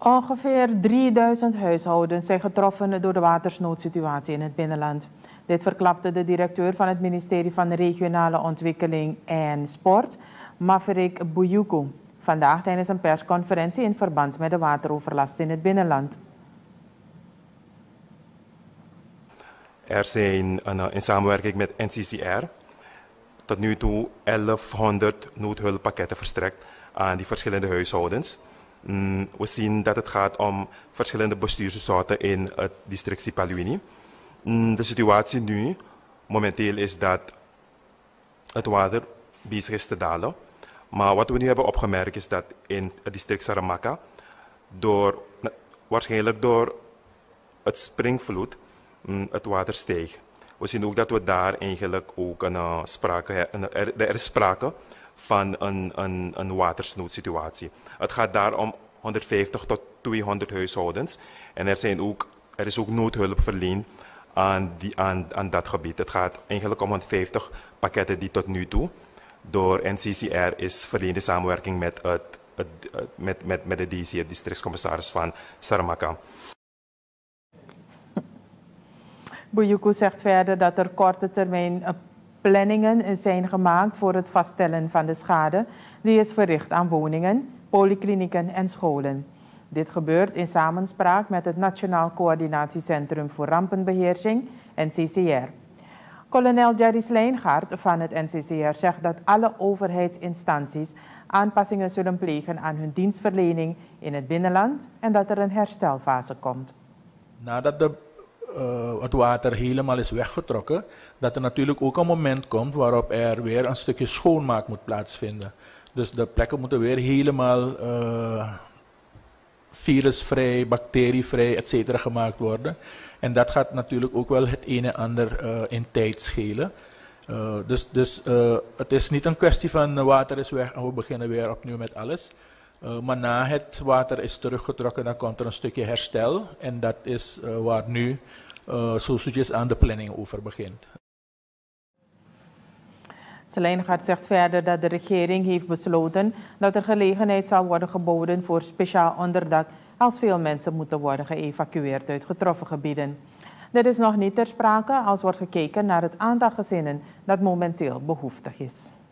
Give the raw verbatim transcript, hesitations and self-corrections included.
Ongeveer drieduizend huishoudens zijn getroffen door de watersnoodsituatie in het binnenland. Dit verklapte de directeur van het ministerie van Regionale Ontwikkeling en Sport, Maverick Bouyoukou, vandaag tijdens een persconferentie in verband met de wateroverlast in het binnenland. Er zijn in samenwerking met N C C R tot nu toe elfhonderd noodhulppakketten verstrekt aan die verschillende huishoudens. We zien dat het gaat om verschillende bestuurssoorten in het district Sipaliwini. De situatie nu, momenteel, is dat het water bezig is te dalen. Maar wat we nu hebben opgemerkt is dat in het district Saramacca, door, waarschijnlijk door het springvloed, het water stijgt. We zien ook dat we daar eigenlijk ook een, uh, sprake, een, er, er is sprake van een, een, een watersnoodsituatie. Het gaat daar om honderdvijftig tot tweehonderd huishoudens. En er, zijn ook, er is ook noodhulp verleend aan, die, aan, aan dat gebied. Het gaat eigenlijk om honderdvijftig pakketten die tot nu toe door N C C R is verleend in samenwerking met, het, het, met, met, met de D C, het districtscommissaris van Saramacca. Bouyoukou zegt verder dat er korte termijn planningen zijn gemaakt voor het vaststellen van de schade die is verricht aan woningen, polyklinieken en scholen. Dit gebeurt in samenspraak met het Nationaal Coördinatiecentrum voor Rampenbeheersing, N C C R. Kolonel Jerry Slijngaard van het N C C R zegt dat alle overheidsinstanties aanpassingen zullen plegen aan hun dienstverlening in het binnenland en dat er een herstelfase komt. Nadat de Uh, het water helemaal is weggetrokken, dat er natuurlijk ook een moment komt waarop er weer een stukje schoonmaak moet plaatsvinden. Dus de plekken moeten weer helemaal uh, virusvrij, bacterievrij, et cetera gemaakt worden. En dat gaat natuurlijk ook wel het een en ander uh, in tijd schelen. Uh, dus dus uh, het is niet een kwestie van uh, water is weg en we beginnen weer opnieuw met alles. Uh, maar na het water is teruggetrokken, dan komt er een stukje herstel. En dat is uh, waar nu uh, zo zoetjes aan de planning over begint. Slijngaard zegt verder dat de regering heeft besloten dat er gelegenheid zal worden geboden voor speciaal onderdak als veel mensen moeten worden geëvacueerd uit getroffen gebieden. Dit is nog niet ter sprake als wordt gekeken naar het aantal gezinnen dat momenteel behoeftig is.